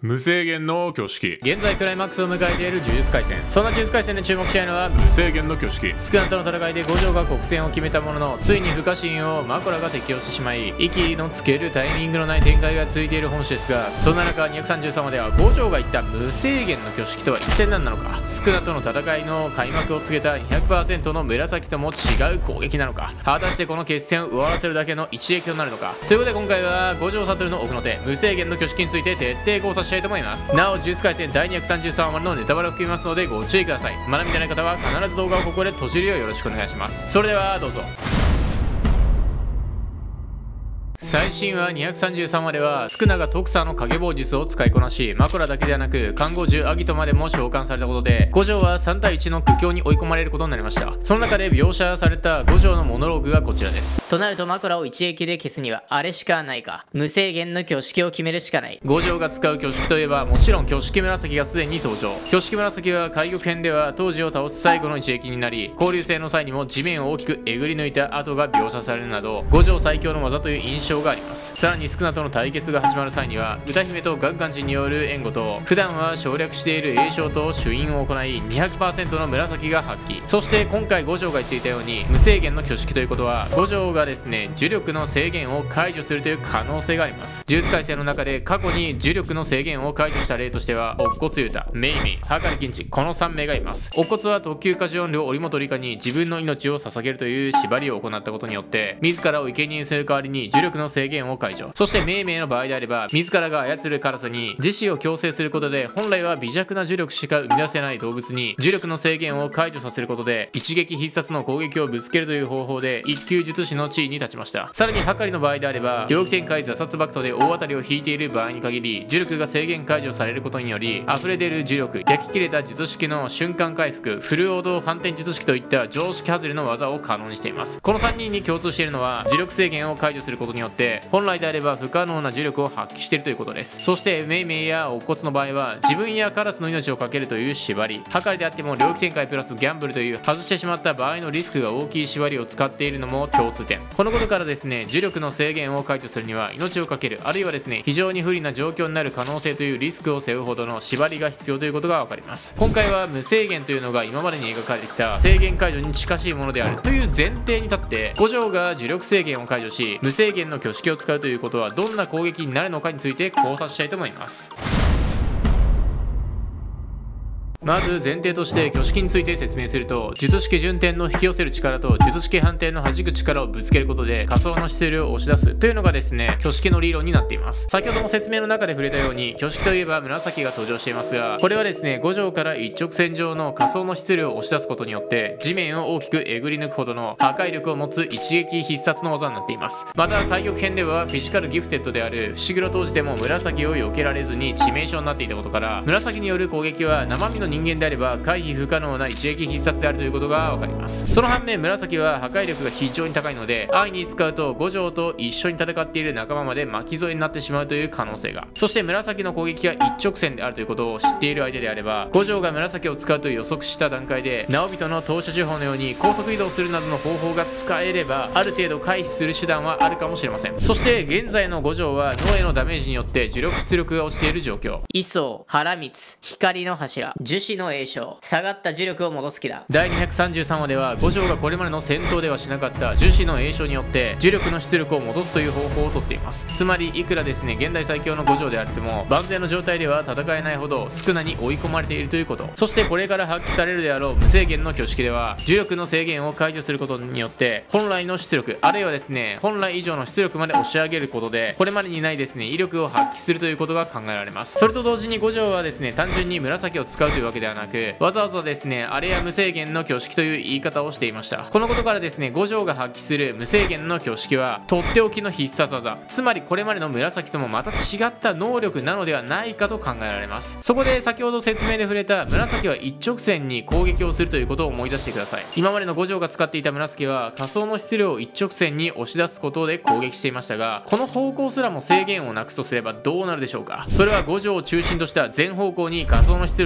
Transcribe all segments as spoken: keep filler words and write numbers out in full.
無制限の挙式。 現在クライマックスを迎えている呪術廻戦。そんな呪術廻戦で注目したいのは無制限の挙式。 スクナとの戦いで五条が国戦を決めたものの、ついに不可侵をマコラが適用してしまい、息のつけるタイミングのない展開が続いている本誌ですが、そんな中にひゃくさんじゅうさんわでは五条が言った無制限の挙式とは一体何なのか、スクナとの戦いの開幕を告げた にひゃくパーセント の紫とも違う攻撃なのか、果たしてこの決戦を終わらせるだけの一撃となるのか。ということで今回は五条悟の奥の手無制限の挙式について徹底考察したいと思います。なお呪術廻戦だいにひゃくさんじゅうさんわのネタバレを含みますのでご注意ください。まだ見てない方は必ず動画をここで閉じるようよろしくお願いします。それではどうぞ。最新話にひゃくさんじゅうさんわではスクナがトクサの影棒術を使いこなし、マコラだけではなく看護獣アギトまでも召喚されたことで五条はさんたいいちの苦境に追い込まれることになりました。その中で描写された五条のモノローグがこちらです。 となるとマコラを一撃で消すにはあれしかないか。無制限の挙式を決めるしかない。 五条が使う挙式といえばもちろん挙式紫がすでに登場。挙式紫は海玉編では当時を倒す最後の一撃になり、交流戦の際にも地面を大きくえぐり抜いた跡が描写されるなど五条最強の技という印象があります。さらにスクナとの対決が始まる際には歌姫とガッガンジによる援護と普段は省略している栄翔と朱印を行い にひゃくパーセント の紫が発揮。そして今回五条が言っていたように無制限の挙式ということは五条がですね呪力の制限を解除するという可能性があります。呪術廻戦の中で過去に呪力の制限を解除した例としては乙骨ユタ、メイメイ、ハカリキンチ、このさんめいがいます。乙骨は特級過呪音量織本理香に自分の命を捧げるという縛りを行ったことによって自らを生贄にする代わりに呪力の制限を解除。そしてメイメイの場合であれば自らが操るカラスに自死を強制することで本来は微弱な呪力しか生み出せない動物に呪力の制限を解除させることで一撃必殺の攻撃をぶつけるという方法で一級術師の地位に立ちました。さらにハカリの場合であれば猟奇展開挫殺バクトで大当たりを引いている場合に限り呪力が制限解除されることにより溢れ出る呪力、焼き切れた術式の瞬間回復、フルオード反転術式といった常識外れの技を可能にしています。このさんにんに共通しているのは呪力制限を解除することによって本来であれば不可能な呪力を発揮しているということです。そしてメイメイや乙骨の場合は自分やカラスの命をかけるという縛り、ハカリであっても猟奇展開プラスギャンブルという外してしまった場合のリスクが大きい縛りを使っているのも共通点。このことからですね呪力の制限を解除するには命をかける、あるいはですね非常に不利な状況になる可能性というリスクを背負うほどの縛りが必要ということが分かります。今回は無制限というのが今までに描かれてきた制限解除に近しいものであるという前提に立って五条が呪力制限を解除し無制限の挙式を使うということはどんな攻撃になるのかについて考察したいと思います。まず前提として挙式について説明すると、術式順転の引き寄せる力と術式反転の弾く力をぶつけることで仮想の質量を押し出すというのがですね挙式の理論になっています。先ほども説明の中で触れたように挙式といえば紫が登場していますが、これはですね五条から一直線上の仮想の質量を押し出すことによって地面を大きくえぐり抜くほどの破壊力を持つ一撃必殺の技になっています。また対局編ではフィジカルギフテッドである伏黒当時でも紫を避けられずに致命傷になっていたことから紫による攻撃は生身の人間であれば回避不可能な一撃必殺であるということが分かります。その反面紫は破壊力が非常に高いので安易に使うと五条と一緒に戦っている仲間まで巻き添えになってしまうという可能性が。そして紫の攻撃が一直線であるということを知っている相手であれば五条が紫を使うと予測した段階で直人の投射呪法のように高速移動するなどの方法が使えればある程度回避する手段はあるかもしれません。そして現在の五条は脳へのダメージによって呪力出力が落ちている状況。 位相、腹光、光の柱、樹脂の栄翔、下がった呪力を戻す気だ。 だいにひゃくさんじゅうさんわでは五条がこれまでの戦闘ではしなかった樹脂の栄翔によって呪力の出力を戻すという方法をとっています。つまりいくらですね現代最強の五条であっても万全の状態では戦えないほど少なに追い込まれているということ。そしてこれから発揮されるであろう無制限の挙式では呪力の制限を解除することによって本来の出力あるいはですね本来以上の出力まで押し上げることでこれまでにないですね威力を発揮するということが考えられます。それと同時に五条はですね単純に紫を使うというわけではなくわざわざですねあれや無制限の挙式という言い方をしていました。このことからですね五条が発揮する無制限の挙式はとっておきの必殺技、つまりこれまでの紫ともまた違った能力なのではないかと考えられます。そこで先ほど説明で触れた紫は一直線に攻撃をするということを思い出してください。今までの五条が使っていた紫は仮想の質量を一直線に押し出すことで攻撃していましたが、この方向すらも制限をなくすとすればどうなるでしょうか。それは五条を中心とした全方向に仮想の質量が押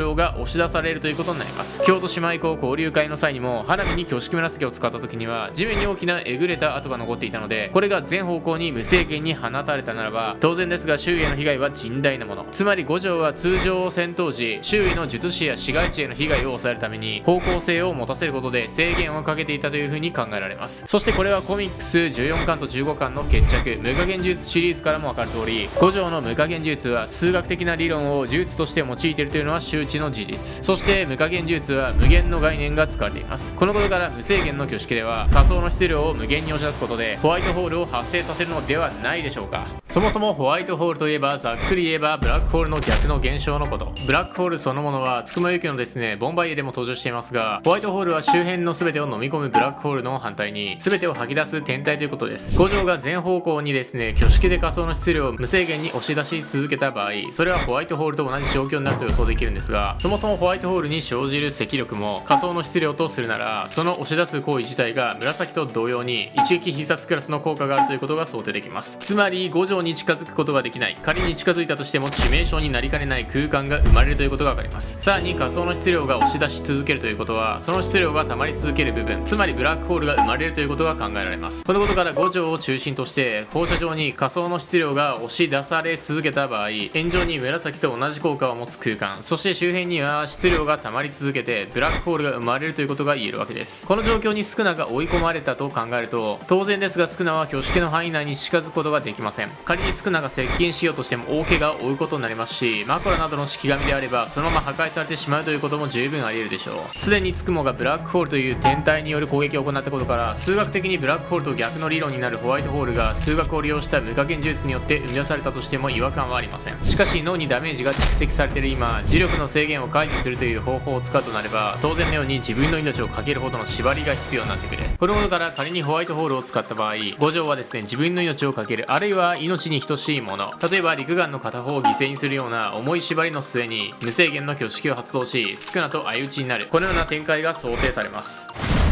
押し出されるということになります。京都姉妹校交流会の際にも花火に挙式紫を使った時には地面に大きなえぐれた跡が残っていたので、これが全方向に無制限に放たれたならば当然ですが周囲への被害は甚大なもの。つまり五条は通常戦闘時周囲の術師や市街地への被害を抑えるために方向性を持たせることで制限をかけていたというふうに考えられます。そしてこれはコミックスじゅうよんかんとじゅうごかんの決着無加減呪術シリーズからも分かる通り、五条の無加減呪術は数学的な理論を呪術として用いているというのは周知の事実。そして無加減呪術は無限の概念が使われています。このことから無制限の挙式では仮想の質量を無限に押し出すことでホワイトホールを発生させるのではないでしょうか。そもそもホワイトホールといえばざっくり言えばブラックホールの逆の現象のこと。ブラックホールそのものはつくもゆきのですねボンバイエでも登場していますが、ホワイトホールは周辺の全てを飲み込むブラックホールの反対に全てを吐き出す天体ということです。五条が全方向にですね挙式で仮想の質量を無制限に押し出し続けた場合、それはホワイトホールと同じ状況になると予想できるんですが、そもそもホワイトホールに生じる積力も仮想の質量とするなら、その押し出す行為自体が紫と同様に一撃必殺クラスの効果があるということが想定できます。つまり五条に近づくことができない、仮に近づいたとしても致命傷になりかねない空間が生まれるということが分かります。さらに仮想の質量が押し出し続けるということは、その質量が溜まり続ける部分、つまりブラックホールが生まれるということが考えられます。このことから五条を中心として放射状に仮想の質量が押し出され続けた場合、円状に紫と同じ効果を持つ空間、そして周辺には質量が溜まり続けてブラックホールが生まれるということが言えるわけです。この状況にスクナが追い込まれたと考えると、当然ですがスクナは挙式の範囲内に近づくことができません。仮にスクナが接近しようとしても大怪我を負うことになりますし、マコラなどの式神であればそのまま破壊されてしまうということも十分あり得るでしょう。すでにつくもがブラックホールという天体による攻撃を行ったことから、数学的にブラックホールと逆の理論になるホワイトホールが数学を利用した無加減呪術によって生み出されたとしても違和感はありません。しかし脳にダメージが蓄積されている今、磁力の制限を解除するという方法を使うとなれば、当然のように自分の命をかけるほどの縛りが必要になってくる。このことから仮にホワイトホールを使った場合、五条はですね自分の命をかける、あるいは命に等しいもの、例えば陸眼の片方を犠牲にするような重い縛りの末に無制限の挙式を発動し、スクナと相打ちになる、このような展開が想定されます。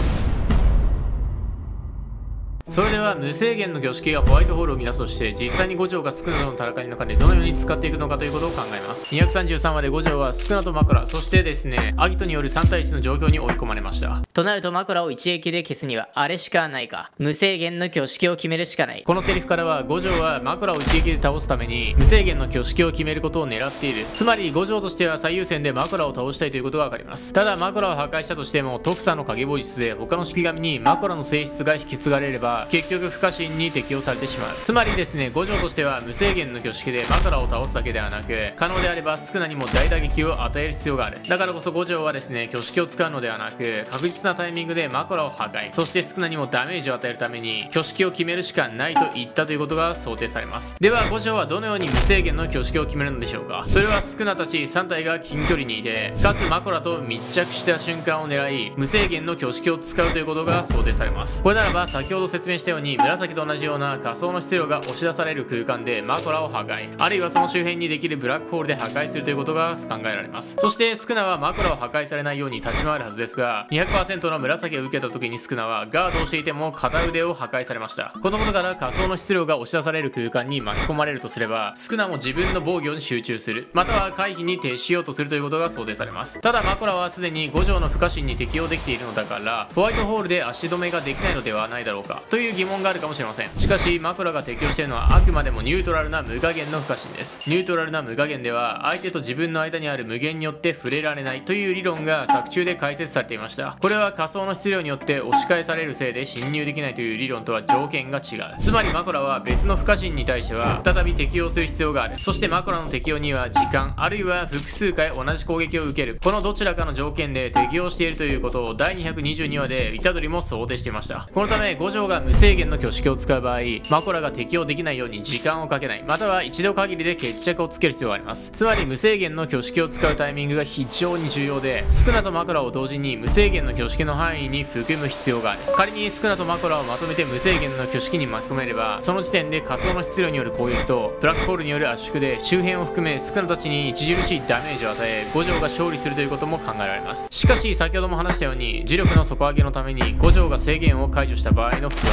それでは無制限の挙式がホワイトホールを生み出すとして、実際に五条がスクナとの戦いの中でどのように使っていくのかということを考えます。にひゃくさんじゅうさんわで五条はスクナとマコラ、そしてですねアギトによるさんたいいちの状況に追い込まれました。 となるとマコラを一撃で消すにはあれしかないか、無制限の挙式を決めるしかない。 このセリフからは五条はマコラを一撃で倒すために無制限の挙式を決めることを狙っている。つまり五条としては最優先でマコラを倒したいということが分かります。ただマコラを破壊したとしても特差の影棒術で他の式神にマコラの性質が引き継がれれば結局不可侵に適用されてしまう。つまりですね五条としては無制限の挙式でマコラを倒すだけではなく、可能であればスクナにも大打撃を与える必要がある。だからこそ五条はですね挙式を使うのではなく、確実なタイミングでマコラを破壊、そしてスクナにもダメージを与えるために挙式を決めるしかないと言ったということが想定されます。では五条はどのように無制限の挙式を決めるのでしょうか。それはスクナたちさんたいが近距離にいて、かつマコラと密着した瞬間を狙い無制限の挙式を使うということが想定されます。これならば先ほど説明したように紫と同じような仮想の質量が押し出される空間でマコラを破壊、あるいはその周辺にできるブラックホールで破壊するということが考えられます。そしてスクナはマコラを破壊されないように立ち回るはずですが、 にひゃくパーセント の紫を受けた時にスクナはガードをしていても片腕を破壊されました。このことから仮想の質量が押し出される空間に巻き込まれるとすれば、スクナも自分の防御に集中する、または回避に徹しようとするということが想定されます。ただマコラはすでに五条の不可侵に適用できているのだから、ホワイトホールで足止めができないのではないだろうかという疑問があるかもしれません。しかしマコラが適用しているのはあくまでもニュートラルな無加減の不可侵です。ニュートラルな無加減では相手と自分の間にある無限によって触れられないという理論が作中で解説されていました。これは仮想の質量によって押し返されるせいで侵入できないという理論とは条件が違う。つまりマコラは別の不可侵に対しては再び適用する必要がある。そしてマコラの適用には時間、あるいは複数回同じ攻撃を受ける、このどちらかの条件で適用しているということをだいにひゃくにじゅうにわで虎杖も想定していました。このため五条が無制限の挙式を使う場合、マコラが適用できないように時間をかけない、または一度限りで決着をつける必要があります。つまり無制限の挙式を使うタイミングが非常に重要で、スクナとマコラを同時に無制限の挙式の範囲に含む必要がある。仮にスクナとマコラをまとめて無制限の挙式に巻き込めれば、その時点で仮想の質量による攻撃とブラックホールによる圧縮で周辺を含めスクナたちに著しいダメージを与え、五条が勝利するということも考えられます。しかし先ほども話したように、磁力の底上げのために五条が制限を解除した場合の不安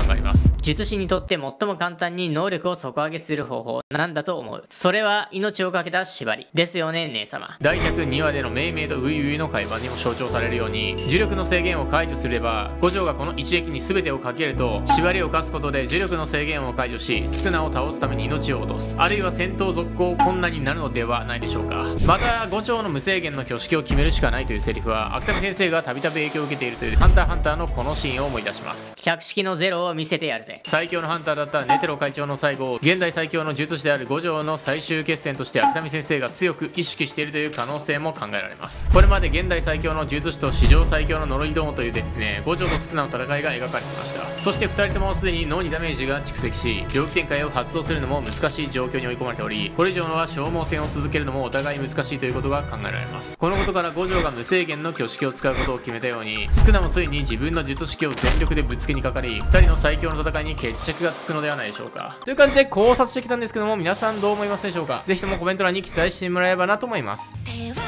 えます。 術師にとって最も簡単に能力を底上げする方法なんだと思う。それは命をかけた縛りですよね、姉様。 だいひゃくにわでの命名とウイウイの会話にも象徴されるように、呪力の制限を解除すれば五条がこの一撃に全てをかけると、縛りを課すことで呪力の制限を解除し、スクナを倒すために命を落とす、あるいは戦闘続行困難になるのではないでしょうか。また五条の無制限の挙式を決めるしかないというセリフは、芥見先生がたびたび影響を受けているというハンターハンターのこのシーンを思い出します。 百式のゼロを見せてやるぜ。 最強のハンターだったネテロ会長の最後を現代最強の術師である五条の最終決戦として芥見先生が強く意識しているという可能性も考えられます。これまで現代最強の術師と史上最強の呪いどもというですね、五条とスクナの戦いが描かれていました。そしてふたりともすでに脳にダメージが蓄積し、猟奇展開を発動するのも難しい状況に追い込まれており、これ以上のは消耗戦を続けるのもお互い難しいということが考えられます。このことから五条が無制限の挙式を使うことを決めたように、スクナもついに自分の術式を全力でぶつけにかかり、ふたりの最強の戦いに決着がつくのではないでしょうか。という感じで考察してきたんですけども、皆さんどう思いますでしょうか。ぜひともコメント欄に記載してもらえればなと思います。 手を